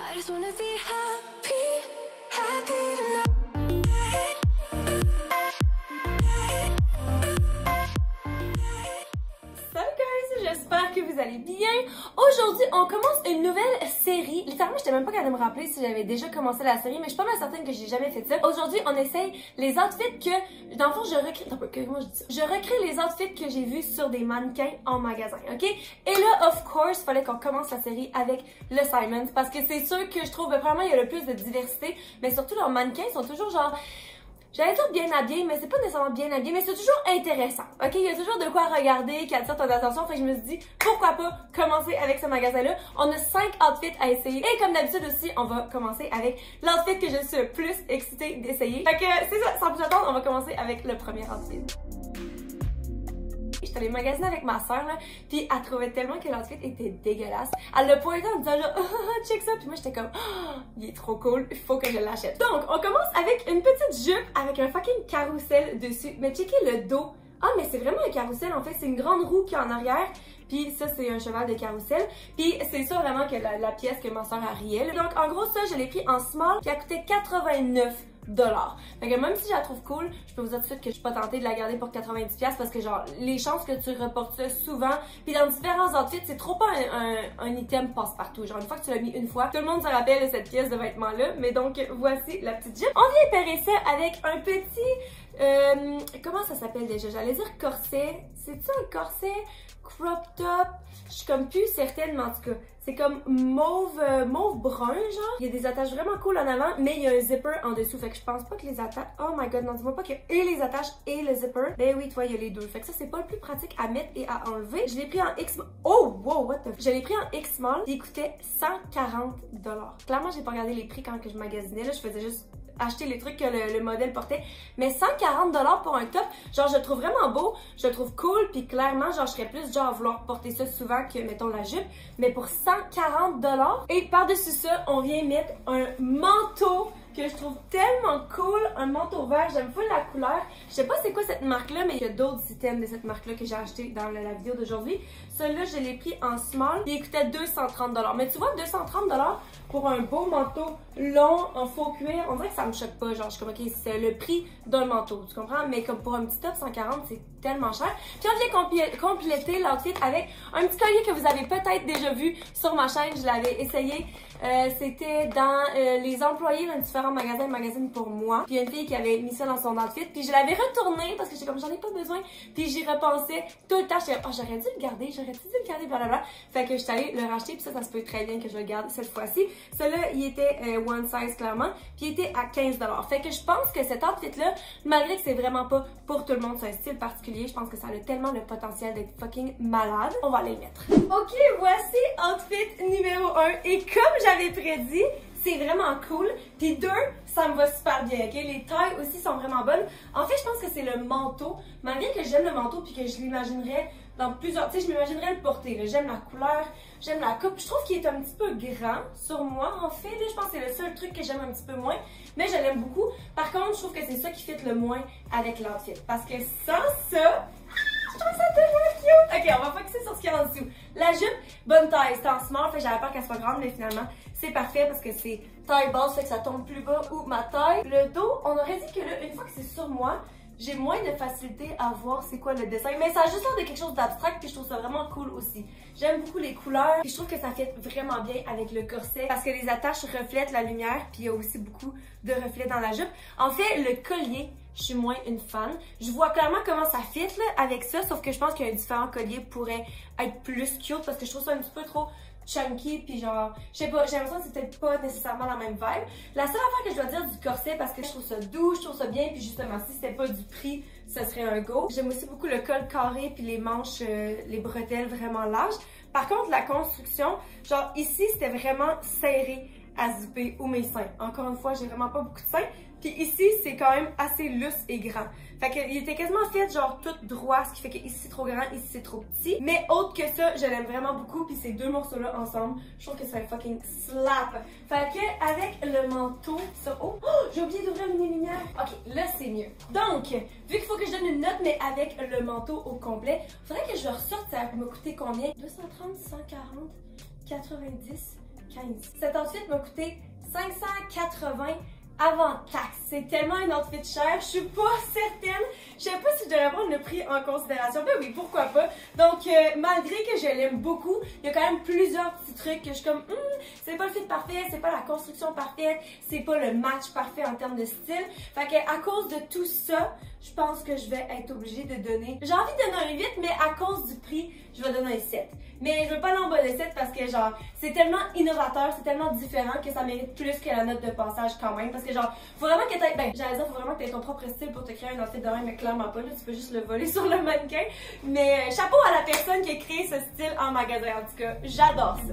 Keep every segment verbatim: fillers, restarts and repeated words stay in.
I just wanna be happy, happy tonight. Salut guys, j'espère que vous allez bien. Aujourd'hui, on commence une nouvelle série. Littéralement, j'étais même pas capable de me rappeler si j'avais déjà commencé la série, mais je suis pas mal certaine que j'ai jamais fait ça. Aujourd'hui, on essaye les outfits que, dans le fond, je recrée. Attends, comment je dis ça? Je recrée les outfits que j'ai vus sur des mannequins en magasin, ok? Et là, of course, fallait qu'on commence la série avec le Simons parce que c'est sûr que je trouve, ben, probablement, il y a le plus de diversité, mais surtout leurs mannequins sont toujours genre. J'allais dire bien habillé, mais c'est pas nécessairement bien habillé, mais c'est toujours intéressant, ok? Il y a toujours de quoi regarder qui attire ton attention, fait que je me suis dit, pourquoi pas commencer avec ce magasin-là? On a cinq outfits à essayer, et comme d'habitude aussi, on va commencer avec l'outfit que je suis le plus excitée d'essayer. Fait que c'est ça, sans plus attendre, on va commencer avec le premier outfit. J'étais allée magasiner avec ma soeur là, puis elle trouvait tellement que l'outfit était dégueulasse. Elle l'a pointé en me disant genre, oh, check ça, puis moi j'étais comme, oh, il est trop cool, il faut que je l'achète. Donc, on commence avec une petite jupe avec un fucking carrousel dessus. Mais checkez le dos. Ah, mais c'est vraiment un carrousel en fait, c'est une grande roue qui est en arrière. Puis ça, c'est un cheval de carrousel. Puis c'est ça vraiment que la, la pièce que ma soeur a riait. Donc, en gros, ça, je l'ai pris en small, qui a coûté quatre-vingt-neuf dollars. Fait que même si je la trouve cool, je peux vous dire tout de suite que je suis pas tentée de la garder pour quatre-vingt-dix dollars parce que genre, les chances que tu reportes ça souvent, puis dans différents outfits, c'est trop pas un, un, un item passe-partout. Genre, une fois que tu l'as mis une fois, tout le monde se rappelle de cette pièce de vêtements-là. Mais donc, voici la petite jupe. On vient pérer ça avec un petit... Euh, comment ça s'appelle déjà? J'allais dire corset. C'est-tu un corset? Crop top? Je suis comme plus certaine, mais en tout cas, c'est comme mauve, euh, mauve brun, genre. Il y a des attaches vraiment cool en avant, mais il y a un zipper en dessous. Fait que je pense pas que les attaches... Oh my god, non, dis-moi pas qu'il y a et les attaches et le zipper. Ben oui, toi, il y a les deux. Fait que ça, c'est pas le plus pratique à mettre et à enlever. Je l'ai pris en X... Oh, wow, what the... Je l'ai pris en X-Small, il coûtait cent quarante dollars. Clairement, j'ai pas regardé les prix quand que je magasinais, là. Je faisais juste acheter les trucs que le, le modèle portait, mais cent quarante dollars pour un top, genre je le trouve vraiment beau, je le trouve cool, puis clairement genre je serais plus genre à vouloir porter ça souvent que mettons la jupe, mais pour cent quarante dollars, et par-dessus ça, on vient mettre un manteau que je trouve tellement cool, un manteau vert, j'aime pas la couleur. Je sais pas c'est quoi cette marque-là, mais il y a d'autres items de cette marque-là que j'ai acheté dans la, la vidéo d'aujourd'hui. Celui-là, je l'ai pris en small, il coûtait deux cent trente dollars. Mais tu vois, deux cent trente dollars pour un beau manteau long en faux cuir, on dirait que ça me choque pas. Genre, je suis comme, ok, c'est le prix d'un manteau, tu comprends? Mais comme pour un petit top, cent quarante, c'est tellement cher. Puis on vient compl compléter l'outfit avec un petit collier que vous avez peut-être déjà vu sur ma chaîne, je l'avais essayé. Euh, C'était dans euh, les employés d'un différents magasins, magazine pour moi. Puis il y a une fille qui avait mis ça dans son outfit. Puis je l'avais retourné parce que j'étais comme j'en ai pas besoin. Puis j'y repensais tout le temps. J'étais oh, j'aurais dû le garder, j'aurais dû le garder, blablabla. Fait que j'étais allée le racheter. Puis ça, ça se peut très bien que je le garde cette fois-ci. Celui-là, il était euh, one size clairement. Puis il était à quinze dollars. Fait que je pense que cet outfit-là, malgré que c'est vraiment pas pour tout le monde, c'est un style particulier, je pense que ça a tellement le potentiel d'être fucking malade. On va aller le mettre. Ok, voici outfit numéro un. Et comme j'avais prédit, c'est vraiment cool. Puis deux, ça me va super bien, ok? Les tailles aussi sont vraiment bonnes. En fait, je pense que c'est le manteau. Malgré que j'aime le manteau puis que je l'imaginerais dans plusieurs... Tu sais, je m'imaginerais le porter. J'aime la couleur, j'aime la coupe. Je trouve qu'il est un petit peu grand sur moi, en fait. Là, je pense que c'est le seul truc que j'aime un petit peu moins. Mais je l'aime beaucoup. Par contre, je trouve que c'est ça qui fit le moins avec l'outfit. Parce que sans ça... Je trouve ça tellement cute! Ok, on va focuser sur ce qu'il y a en dessous. La jupe, bonne taille. C'est en small, fait j'avais peur qu'elle soit grande, mais finalement, c'est parfait parce que c'est taille basse, fait que ça tombe plus bas ou ma taille. Le dos, on aurait dit que là, une fois que c'est sur moi, j'ai moins de facilité à voir c'est quoi le dessin. Mais ça a juste l'air de quelque chose d'abstrait, puis je trouve ça vraiment cool aussi. J'aime beaucoup les couleurs, et je trouve que ça fait vraiment bien avec le corset parce que les attaches reflètent la lumière, puis il y a aussi beaucoup de reflets dans la jupe. En fait, le collier, je suis moins une fan. Je vois clairement comment ça fit là, avec ça, sauf que je pense qu'un différent collier pourrait être plus cute parce que je trouve ça un petit peu trop chunky, puis genre, je sais pas, j'ai l'impression que c'est peut-être pas nécessairement la même vibe. La seule affaire que je dois dire du corset, parce que je trouve ça doux, je trouve ça bien, puis justement, si c'était pas du prix, ça serait un go. J'aime aussi beaucoup le col carré, puis les manches, euh, les bretelles vraiment larges. Par contre, la construction, genre ici, c'était vraiment serré à zipper ou mes seins. Encore une fois, j'ai vraiment pas beaucoup de seins. Puis ici, c'est quand même assez lousse et grand. Fait qu'il était quasiment fait genre tout droit, ce qui fait que ici c'est trop grand, ici c'est trop petit. Mais autre que ça, je l'aime vraiment beaucoup. Puis ces deux morceaux-là ensemble, je trouve que c'est un fucking slap. Fait que avec le manteau sur haut, oh, j'ai oublié d'ouvrir mes lumières. Ok, là c'est mieux. Donc, vu qu'il faut que je donne une note, mais avec le manteau au complet, faudrait que je le ressorte. Ça va me coûter combien? deux cent trente, cent quarante, quatre-vingt-dix. quinze. Cet outfit m'a coûté cinq cent quatre-vingts avant taxe. C'est tellement un outfit cher, je suis pas certaine. Je sais pas si je devrais prendre le prix en considération. Ben oui, pourquoi pas. Donc, euh, malgré que je l'aime beaucoup, il y a quand même plusieurs petits trucs que je suis comme, hum, c'est pas le fit parfait, c'est pas la construction parfaite, c'est pas le match parfait en termes de style. Fait que à cause de tout ça, je pense que je vais être obligée de donner. J'ai envie de donner un huit, mais à cause du prix, je vais donner un sept. Mais je veux pas aller en bas de sept parce que genre, c'est tellement innovateur, c'est tellement différent que ça mérite plus que la note de passage quand même. Parce que genre, faut vraiment que t'aies, ben, j'allais dire, faut vraiment que t'aies ton propre style pour te créer un outfit de même, mais clairement pas, là, tu peux juste le voler sur le mannequin. Mais euh, chapeau à la personne qui a créé ce style en magasin, en tout cas, j'adore ça.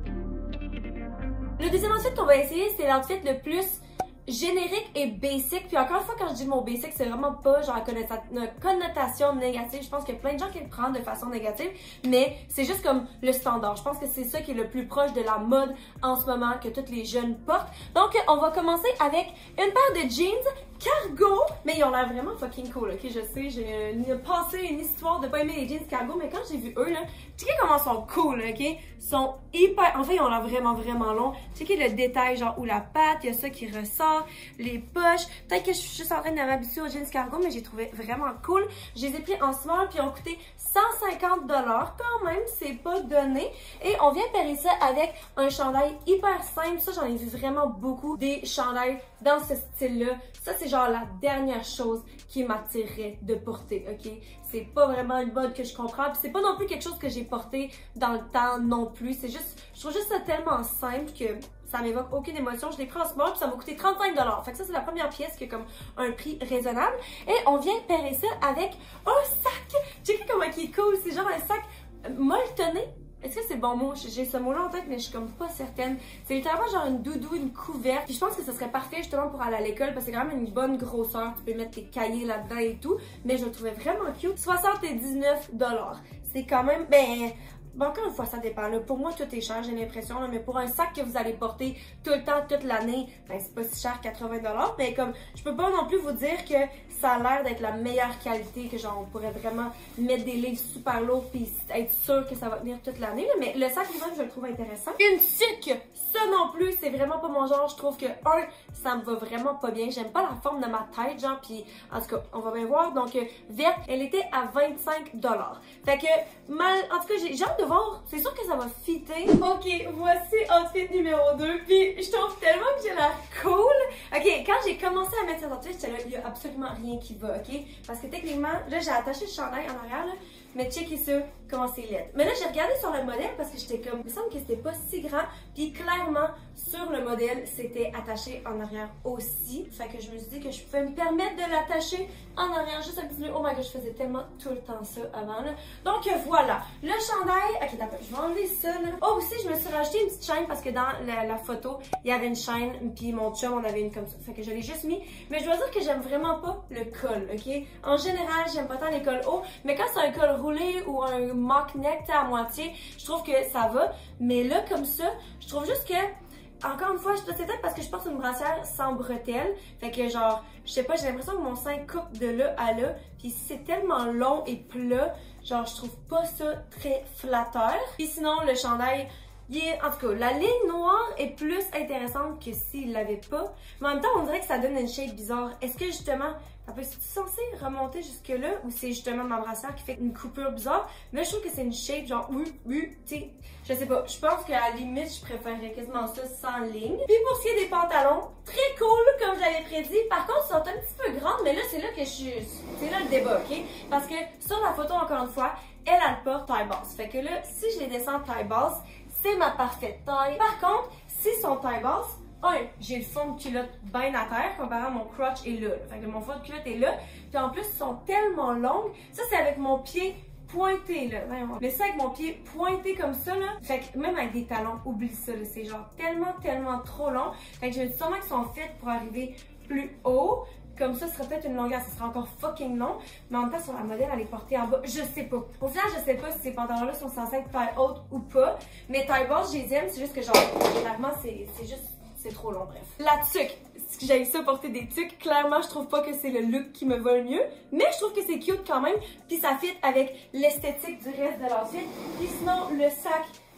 Le deuxième outfit qu'on va essayer, c'est l'outfit le plus générique et basic. Puis encore une fois, quand je dis le mot basic, c'est vraiment pas genre une connotation négative. Je pense qu'il y a plein de gens qui le prennent de façon négative, mais c'est juste comme le standard. Je pense que c'est ça qui est le plus proche de la mode en ce moment que toutes les jeunes portent. Donc, on va commencer avec une paire de jeans cargo, mais ils ont l'air vraiment fucking cool, ok? Je sais, j'ai une passé une histoire de pas aimer les jeans cargo, mais quand j'ai vu eux, là, checkez comment ils sont cool, ok? Ils sont hyper, en fait, ils ont l'air vraiment, vraiment longs. Checkez le détail, genre, où la patte, il y a ça qui ressort, les poches. Peut-être que je suis juste en train de m'habituer aux jeans cargo, mais j'ai trouvé vraiment cool. Je les ai pris en small, puis ils ont coûté cent cinquante dollars, quand même, c'est pas donné. Et on vient pairer ça avec un chandail hyper simple. Ça, j'en ai vu vraiment beaucoup, des chandails dans ce style-là. Ça, c'est genre la dernière chose qui m'attirait de porter, ok? C'est pas vraiment une mode que je comprends, puis c'est pas non plus quelque chose que j'ai porté dans le temps non plus. C'est juste, je trouve juste ça tellement simple que ça m'évoque aucune émotion. Je l'ai pris en small, puis ça m'a coûté trente-cinq dollars. Fait que ça, c'est la première pièce qui a comme un prix raisonnable. Et on vient pairer ça avec un sac. Checkez comment il est cool. C'est genre un sac molletonné. Est-ce que c'est le bon mot? J'ai ce mot-là en tête, mais je suis comme pas certaine. C'est littéralement genre une doudou, une couverte. Puis je pense que ce serait parfait justement pour aller à l'école parce que c'est quand même une bonne grosseur. Tu peux mettre tes cahiers là-dedans et tout. Mais je le trouvais vraiment cute. soixante-dix-neuf dollars. C'est quand même, ben... Bon, encore une fois, ça dépend. Là. Pour moi, tout est cher, j'ai l'impression. Mais pour un sac que vous allez porter tout le temps, toute l'année, ben c'est pas si cher, quatre-vingts dollars. Mais comme, je peux pas non plus vous dire que ça a l'air d'être la meilleure qualité, que genre, on pourrait vraiment mettre des livres super lourds puis être sûr que ça va tenir toute l'année. Mais le sac lui-même, je le trouve intéressant. Une tuque! Ça non plus, c'est vraiment pas mon genre. Je trouve que, un, ça me va vraiment pas bien. J'aime pas la forme de ma tête, genre, puis en tout cas, on va bien voir. Donc, euh, verte, elle était à vingt-cinq dollars. Fait que, mal, en tout cas, j'ai hâte de voir. C'est sûr que ça va fitter. Ok, voici outfit numéro deux. Puis, je trouve tellement que j'ai l'air cool. Ok, quand j'ai commencé à mettre cet outfit, j'étais là, il y a absolument rien qui va, ok? Parce que techniquement, là, j'ai attaché le chandail en arrière, là. Mais checkez ça, comment c'est laid. Mais là, j'ai regardé sur le modèle parce que j'étais comme, il me semble que c'était pas si grand. Puis clairement, sur le modèle, c'était attaché en arrière aussi. Fait que je me suis dit que je pouvais me permettre de l'attacher en arrière juste un petit peu. Oh my god, je faisais tellement tout le temps ça avant, là. Donc voilà, le chandail. Ok, d'accord, je vais enlever ça, là. Oh, aussi, je me suis rajouté une petite chaîne parce que dans la, la photo, il y avait une chaîne. Puis mon chum, on avait une comme ça. Fait que je l'ai juste mis. Mais je dois dire que j'aime vraiment pas le col, ok? En général, j'aime pas tant les cols hauts. Mais quand c'est un col roulé ou un mock neck à moitié, je trouve que ça va. Mais là, comme ça, je trouve juste que, encore une fois, c'est peut-être parce que je porte une brassière sans bretelles. Fait que genre, je sais pas, j'ai l'impression que mon sein coupe de là à là. Puis c'est tellement long et plat, genre je trouve pas ça très flatteur. Puis sinon, le chandail, il est, en tout cas, la ligne noire est plus intéressante que s'il l'avait pas. Mais en même temps, on dirait que ça donne une shape bizarre. Est-ce que justement, c'est censé remonter jusque-là ou c'est justement ma brassière qui fait une coupure bizarre? Mais je trouve que c'est une shape genre, oui, oui, tu sais, je sais pas. Je pense qu'à la limite, je préférerais quasiment ça sans ligne. Puis pour ce qui est des pantalons, très cool, comme j'avais prédit. Par contre, ils sont un petit peu grandes, mais là, c'est là que je suis, c'est là le débat, ok? Parce que sur la photo, encore une fois, elle, elle porte taille basse. Fait que là, si je les descends taille basse, c'est ma parfaite taille. Par contre, s'ils sont taille basse, un, j'ai le fond de culotte bien à terre, comparé à mon crotch est là, là. Fait que mon fond de culotte est là. Puis en plus, ils sont tellement longues. Ça, c'est avec mon pied pointé, là. Mais ça, avec mon pied pointé comme ça, là. Fait que même avec des talons, oublie ça, là. C'est genre tellement, tellement trop long. Fait que je me dis sûrement qu'ils sont faits pour arriver plus haut. Comme ça, ce serait peut-être une longueur, ce serait encore fucking long. Mais en même temps, sur la modèle, elle est portée en bas. Je sais pas. Au final, je sais pas si ces pantalons-là sont censés être taille haute ou pas. Mais taille basse, je les aime. C'est juste que genre, clairement, c'est juste... c'est trop long, bref. La tuque. Si j'aime ça porter des tuques, clairement, je trouve pas que c'est le look qui me va le mieux. Mais je trouve que c'est cute quand même. Puis ça fit avec l'esthétique du reste de l'outfit. Puis sinon, le sac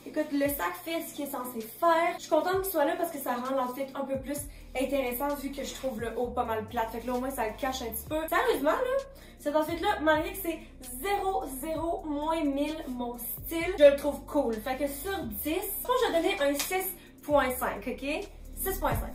Écoute, le sac fait ce qu'il est censé faire. Je suis contente qu'il soit là parce que ça rend l'outfit un peu plus intéressant vu que je trouve le haut pas mal plate. Fait que là, au moins, ça le cache un petit peu. Sérieusement, là, cet outfit-là, malgré que c'est zéro zéro moins mille mon style, je le trouve cool. Fait que sur dix, je pense que je vais donner un six point cinq, ok? six point cinq.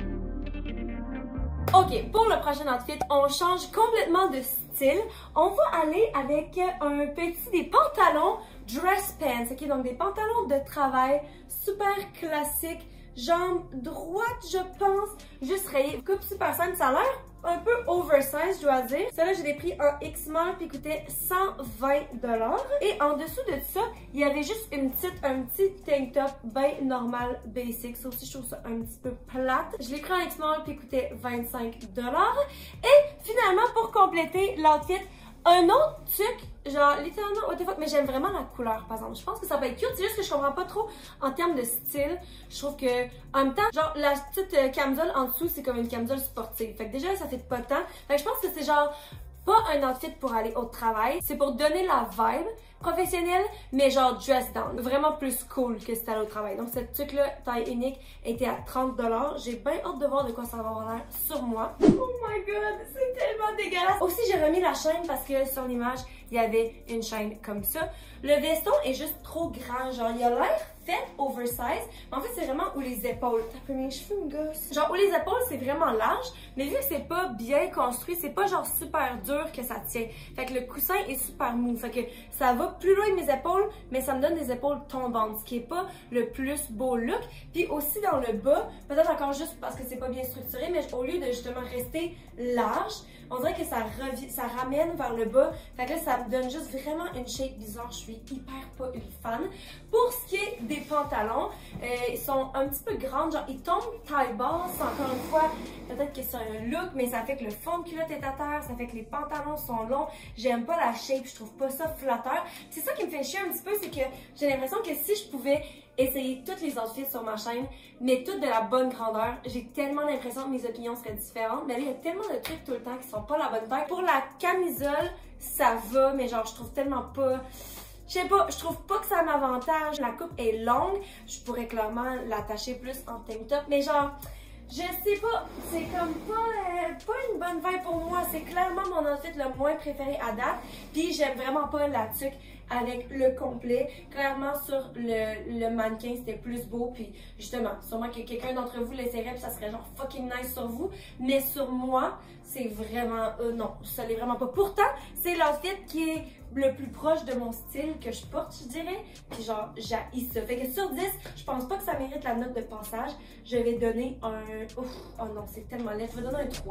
Ok, pour le prochain outfit, on change complètement de style. On va aller avec un petit, des pantalons dress pants, ok? Donc des pantalons de travail super classiques, jambes droites, je pense, juste rayées. Coupe super simple, ça a l'air un peu oversize, je dois dire. Celui-là, je l'ai pris en X-Mall puis il coûtait cent vingt dollars. Et en dessous de ça, il y avait juste une petite, un petit tank top bien normal, basic. Ça aussi, je trouve ça un petit peu plate. Je l'ai pris en X-Mall puis il coûtait vingt-cinq dollars. Et finalement, pour compléter l'outfit, un autre truc, genre littéralement what the fuck, mais j'aime vraiment la couleur par exemple. Je pense que ça va être cute, c'est juste que je comprends pas trop en termes de style. Je trouve que en même temps, genre la petite euh, camisole en dessous, c'est comme une camisole sportive. Fait que déjà ça fait pas de temps. Fait que je pense que c'est genre pas un outfit pour aller au travail, c'est pour donner la vibe professionnelle, mais genre dress down. Vraiment plus cool que si t'allais au travail. Donc cette truc-là, taille unique, était à trente dollars. J'ai bien hâte de voir de quoi ça va avoir l'air sur moi. Oh my god, c'est tellement dégueulasse! Aussi, j'ai remis la chaîne parce que sur l'image, il y avait une chaîne comme ça. Le veston est juste trop grand, genre il a l'air fait oversize, mais en fait c'est vraiment où les épaules. T'as pris mes cheveux, me gosse. Genre où les épaules c'est vraiment large, mais vu que c'est pas bien construit, c'est pas genre super dur que ça tient. Fait que le coussin est super mou, fait que ça va plus loin de mes épaules, mais ça me donne des épaules tombantes, ce qui est pas le plus beau look. Puis aussi dans le bas, peut-être encore juste parce que c'est pas bien structuré, mais au lieu de justement rester large, on dirait que ça, ça ramène vers le bas. Fait que là, ça me donne juste vraiment une shape bizarre. Je suis hyper pas une fan. Pour ce qui est des pantalons, euh, ils sont un petit peu grands. Genre, ils tombent taille basse. Encore une fois, peut-être que c'est un look, mais ça fait que le fond de culotte est à terre. Ça fait que les pantalons sont longs. J'aime pas la shape. Je trouve pas ça flatteur. C'est ça qui me fait chier un petit peu. C'est que j'ai l'impression que si je pouvais essayer toutes les outfits sur ma chaîne, mais toutes de la bonne grandeur, j'ai tellement l'impression que mes opinions seraient différentes. Mais là, il y a tellement de trucs tout le temps qui sont pas la bonne taille. Pour la camisole, ça va, mais genre, je trouve tellement pas... Je sais pas, je trouve pas que ça m'avantage. La coupe est longue, je pourrais clairement l'attacher plus en tank top, mais genre... Je sais pas, c'est comme pas, euh, pas une bonne vibe pour moi. C'est clairement mon outfit le moins préféré à date. Puis j'aime vraiment pas la tuque avec le complet. Clairement sur le, le mannequin c'était plus beau. Puis justement, sûrement que quelqu'un d'entre vous l'essaierait puis ça serait genre fucking nice sur vous. Mais sur moi, c'est vraiment, euh, non, ça l'est vraiment pas. Pourtant, c'est l'outfit qui est le plus proche de mon style que je porte, je dirais. Puis genre, j'haïs ça. Fait que sur dix, je pense pas que ça mérite la note de passage. Je vais donner un... Ouf, oh non, c'est tellement laid. Je vais donner un trois.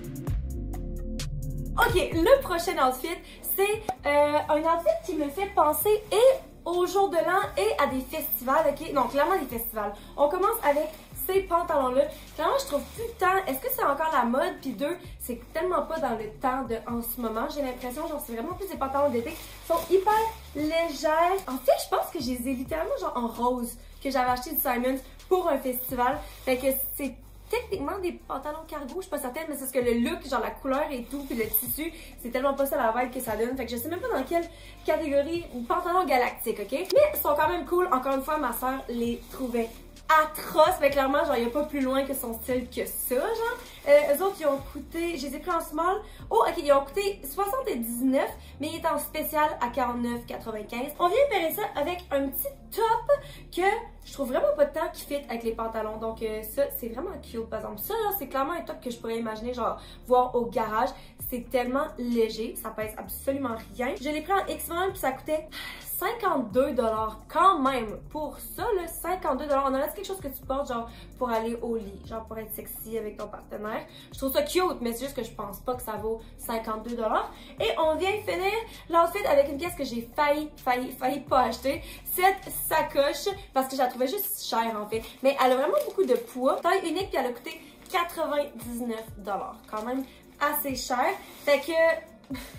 Ok, le prochain outfit, c'est euh, un outfit qui me fait penser et au jour de l'an et à des festivals, ok? Donc, clairement des festivals. On commence avec ces pantalons-là. Clairement, je trouve plus le temps. Est-ce que c'est encore la mode? Puis deux, c'est tellement pas dans le temps de en ce moment. J'ai l'impression, genre, c'est vraiment plus des pantalons d'été. Ils sont hyper légers. En fait, je pense que je les ai littéralement, genre, en rose, que j'avais acheté du Simons pour un festival. Fait que c'est techniquement des pantalons cargo, je suis pas certaine, mais c'est parce que le look, genre la couleur et tout, puis le tissu, c'est tellement pas ça la vibe que ça donne. Fait que je sais même pas dans quelle catégorie, pantalon galactique, ok? Mais ils sont quand même cool. Encore une fois, ma soeur les trouvait atroces, mais clairement, genre, il n'y a pas plus loin que son style que ça, genre. Euh, eux autres, ils ont coûté, je les ai pris en small. Oh, ok, ils ont coûté soixante-dix-neuf, mais il est en spécial à quarante-neuf quatre-vingt-quinze. On vient pairer ça avec un petit top que je trouve vraiment pas de temps qui fit avec les pantalons. Donc, euh, ça, c'est vraiment cute, par exemple. Ça, là, c'est clairement un top que je pourrais imaginer, genre, voir au garage. C'est tellement léger, ça pèse absolument rien. Je l'ai pris en X-Men, puis ça coûtait cinquante-deux dollars quand même. Pour ça, là, cinquante-deux dollars. On a là quelque chose que tu portes, genre, pour aller au lit, genre, pour être sexy avec ton partenaire. Je trouve ça cute, mais c'est juste que je pense pas que ça vaut cinquante-deux dollars. Et on vient finir l'outfit avec une pièce que j'ai failli, failli, failli pas acheter. Cette sacoche, parce que je la trouvais juste chère, en fait. Mais elle a vraiment beaucoup de poids. Taille unique, puis elle a coûté quatre-vingt-dix-neuf dollars. Quand même assez cher. Fait que...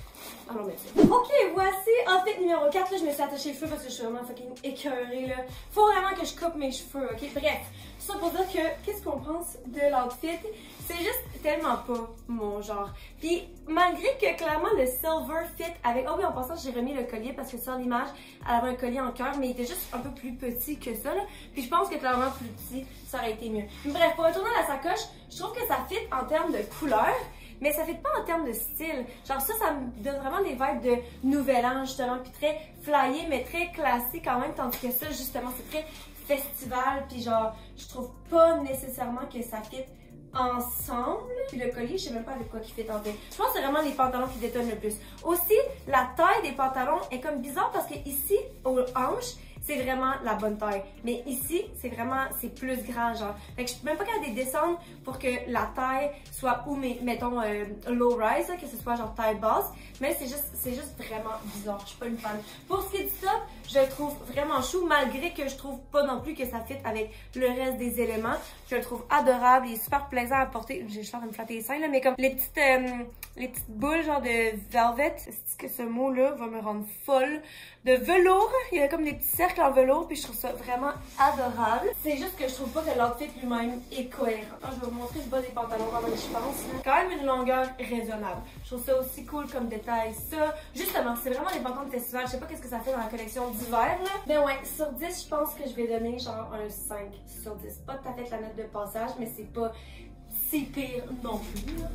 allons mettre ça. Ok, voici outfit numéro quatre. Là, je me suis attachée les cheveux parce que je suis vraiment fucking écœurée, là. Faut vraiment que je coupe mes cheveux, ok? Bref, ça pour dire que, qu'est-ce qu'on pense de l'outfit? C'est juste tellement pas mon genre. Puis, malgré que clairement le silver fit avec... Oh oui, en passant, j'ai remis le collier parce que sur l'image, elle avait un collier en cœur, mais il était juste un peu plus petit que ça, là. Puis je pense que clairement plus petit, ça aurait été mieux. Bref, pour retourner à la sacoche, je trouve que ça fit en termes de couleur. Mais ça fait pas en termes de style. Genre ça, ça me donne vraiment des vibes de nouvel an, justement, puis très flyé, mais très classique quand même, tandis que ça, justement, c'est très festival, puis genre, je trouve pas nécessairement que ça fit ensemble. Puis le collier, je sais même pas avec quoi qui fit en fait. Je pense que c'est vraiment les pantalons qui détonnent le plus. Aussi, la taille des pantalons est comme bizarre parce que ici, aux hanches, c'est vraiment la bonne taille. Mais ici, c'est vraiment, c'est plus grand, genre. Fait que je suis même pas capable de descendre pour que la taille soit, ou mais, mettons, euh, low rise, là, que ce soit genre taille basse. Mais c'est juste, c'est juste vraiment bizarre. Je suis pas une fan. Pour ce qui est du top, je le trouve vraiment chou, malgré que je trouve pas non plus que ça fit avec le reste des éléments. Je le trouve adorable, il est super plaisant à porter. J'ai l'air de me flatter les seins, là, mais comme les petites, euh, les petites boules, genre de velvet, est-ce que ce mot-là va me rendre folle? De velours, il y a comme des petits cercles en velours, puis je trouve ça vraiment adorable. C'est juste que je trouve pas que l'outfit lui-même est cohérent. Alors, je vais vous montrer le bas des pantalons pendant que je pense. Quand même une longueur raisonnable. Je trouve ça aussi cool comme détail. Ça, justement, c'est vraiment des pantalons de festival. Je sais pas qu'est-ce que ça fait dans la collection d'hiver, là. Mais ouais, sur dix, je pense que je vais donner genre un cinq sur dix. Pas tout à fait la note de passage, mais c'est pas si pire non plus, là.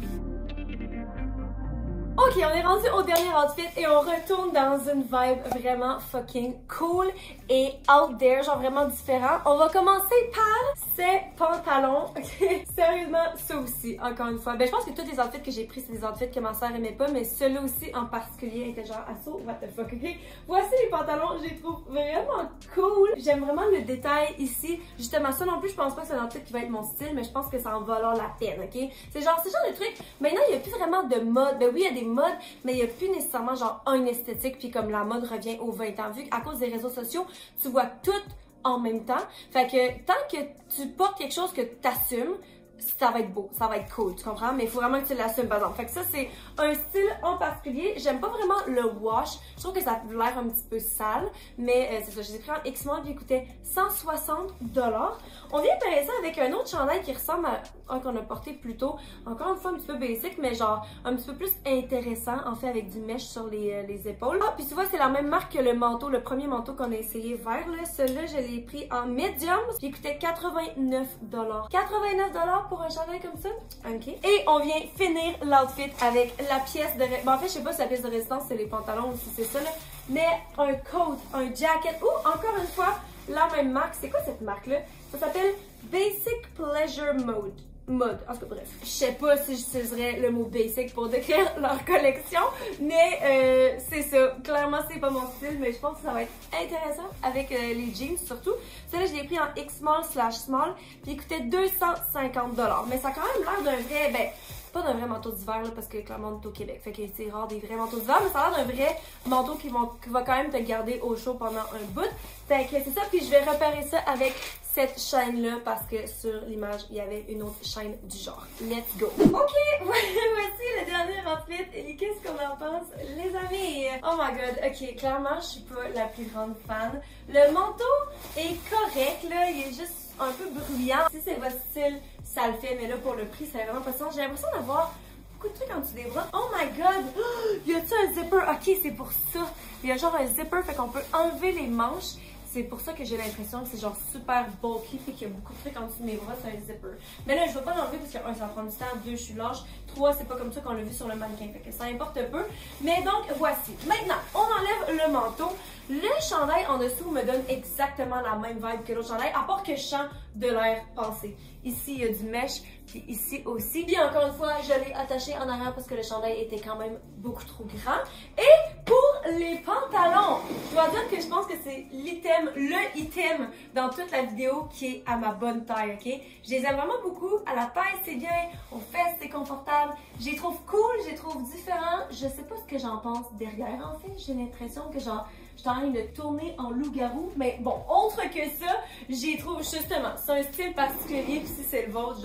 Ok, on est rendu au dernier outfit et on retourne dans une vibe vraiment fucking cool et out there, genre vraiment différent. On va commencer par ces pantalons. Ok, sérieusement, ça aussi, encore une fois. Ben, je pense que tous les outfits que j'ai pris, c'est des outfits que ma soeur aimait pas, mais celui-là aussi en particulier était genre assaut, what the fuck, ok? Voici les pantalons, je les trouve vraiment cool. J'aime vraiment le détail ici. Justement, ça non plus, je pense pas que c'est un outfit qui va être mon style, mais je pense que ça en vaut la peine, ok? C'est genre, c'est genre de truc. Maintenant, il y a plus vraiment de mode. Ben oui, il y a des mode, mais il n'y a plus nécessairement genre un esthétique, puis comme la mode revient aux vingt ans, vu qu'à cause des réseaux sociaux, tu vois tout en même temps. Fait que tant que tu portes quelque chose que tu assumes, ça va être beau, ça va être cool, tu comprends? Mais il faut vraiment que tu l'assumes, par exemple. Fait que ça, c'est un style en particulier. J'aime pas vraiment le wash. Je trouve que ça a l'air un petit peu sale, mais euh, c'est ça. Je les ai pris en X-Mall, puis il coûtait cent soixante dollars. On vient de payer ça avec un autre chandail qui ressemble à un qu'on a porté plus tôt. Encore une fois, un petit peu basic, mais genre un petit peu plus intéressant, en fait, avec du mesh sur les, euh, les épaules. Ah, puis tu vois, c'est la même marque que le manteau, le premier manteau qu'on a essayé vert, là. Celui-là, je l'ai pris en medium, puis il coûtait quatre-vingt-neuf dollars. quatre-vingt-neuf dollars pour un chandail comme ça? Ok. Et on vient finir l'outfit avec la pièce de... Bon, en fait, je sais pas si la pièce de résistance, c'est les pantalons ou si c'est ça, là. Mais un coat, un jacket, ou encore une fois, la même marque. C'est quoi cette marque-là? Ça s'appelle Basic Pleasure Mode. Mode, en tout cas, bref. Je sais pas si j'utiliserais le mot basic pour décrire leur collection, mais euh, c'est ça. Clairement, c'est pas mon style, mais je pense que ça va être intéressant avec euh, les jeans surtout. Celui-là, je l'ai pris en X-Small slash small, puis il coûtait deux cent cinquante dollars. Mais ça a quand même l'air d'un vrai, ben, pas d'un vrai manteau d'hiver, là, parce que clairement, on est au Québec. Fait que c'est rare des vrais manteaux d'hiver, mais ça a l'air d'un vrai manteau qui, vont, qui va quand même te garder au chaud pendant un bout. Fait que c'est ça, puis je vais repérer ça avec cette chaîne-là parce que sur l'image, il y avait une autre chaîne du genre. Let's go! Ok, voici le dernier outfit. Et qu'est-ce qu'on en pense, les amis? Oh my god, ok, clairement, je suis pas la plus grande fan. Le manteau est correct, là, il est juste un peu bruyant. Si c'est votre style, ça le fait, mais là, pour le prix, c'est vraiment pas ça. J'ai l'impression d'avoir beaucoup de trucs en dessous des bras. Oh my god! Oh, y a-tu un zipper? Ok, c'est pour ça. Il y a genre un zipper, fait qu'on peut enlever les manches. C'est pour ça que j'ai l'impression que c'est genre super bulky et qu'il y a beaucoup de trucs en dessous de mes bras, c'est un zipper. Mais là, je vais pas l'enlever parce que un, ça prend du temps, deux, je suis lâche, trois, c'est pas comme ça qu'on l'a vu sur le mannequin, fait que ça importe peu. Mais donc, voici. Maintenant, on enlève le manteau. Le chandail en dessous me donne exactement la même vibe que l'autre chandail, à part que je sens de l'air passé. Ici, il y a du mesh, puis ici aussi. Puis encore une fois, je l'ai attaché en arrière parce que le chandail était quand même beaucoup trop grand. Et pour les pantalons, je dois dire que je pense que c'est l'item, le item dans toute la vidéo qui est à ma bonne taille, ok? Je les aime vraiment beaucoup. À la taille, c'est bien. Aux fesses, c'est confortable. Je les trouve cool, je les trouve différents. Je sais pas ce que j'en pense derrière, en fait. J'ai l'impression que genre, je suis en train de tourner en loup-garou. Mais bon, autre que ça, j'y trouve justement. C'est un style particulier, puis si c'est le vôtre, genre,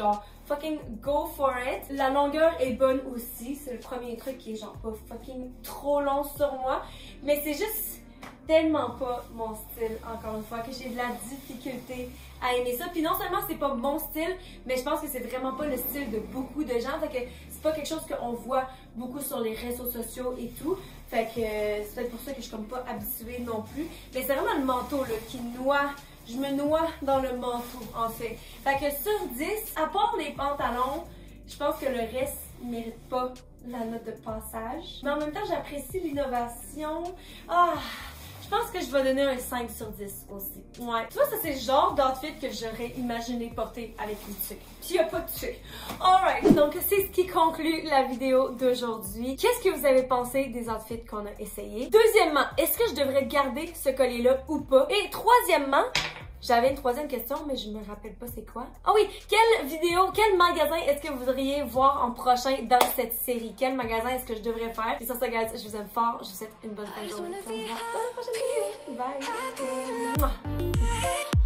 fucking go for it. La longueur est bonne aussi, c'est le premier truc qui est genre pas fucking trop long sur moi, mais c'est juste tellement pas mon style, encore une fois, que j'ai de la difficulté à aimer ça. Puis non seulement c'est pas mon style, mais je pense que c'est vraiment pas le style de beaucoup de gens, fait que c'est pas quelque chose qu'on voit beaucoup sur les réseaux sociaux et tout, fait que euh, c'est peut-être pour ça que je suis comme pas habituée non plus, mais c'est vraiment le manteau là qui noie. Je me noie dans le manteau, en fait. Fait que sur dix, à part les pantalons, je pense que le reste ne mérite pas la note de passage. Mais en même temps, j'apprécie l'innovation. Ah, je pense que je vais donner un cinq sur dix aussi. Ouais. Tu vois, ça c'est le genre d'outfit que j'aurais imaginé porter avec une tuque. Puis il n'y a pas de tuque. Alright, donc c'est ce qui conclut la vidéo d'aujourd'hui. Qu'est-ce que vous avez pensé des outfits qu'on a essayés? Deuxièmement, est-ce que je devrais garder ce collier-là ou pas? Et troisièmement, j'avais une troisième question, mais je me rappelle pas c'est quoi. Ah oui, quelle vidéo, quel magasin est-ce que vous voudriez voir en prochain dans cette série? Quel magasin est-ce que je devrais faire? Et sur ce, guys, je vous aime fort. Je vous souhaite une bonne fin de journée. On se voit dans la prochaine vidéo. Bye! Mouah.